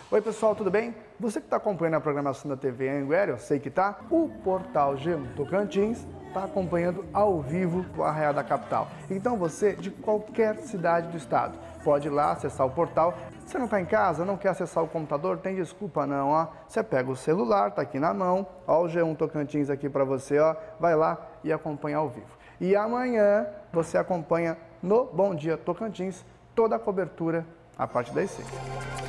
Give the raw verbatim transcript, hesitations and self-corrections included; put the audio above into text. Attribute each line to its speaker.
Speaker 1: Oi pessoal, tudo bem? Você que está acompanhando a programação da T V Anhanguera, eu sei que tá. O portal G um Tocantins está acompanhando ao vivo o Arraial da Capital. Então você, de qualquer cidade do estado, pode ir lá acessar o portal. Você não está em casa, não quer acessar o computador? Tem desculpa não, ó. Você pega o celular, tá aqui na mão, ó o G um Tocantins aqui para você, ó. Vai lá e acompanha ao vivo. E amanhã você acompanha no Bom Dia Tocantins toda a cobertura a partir das seis.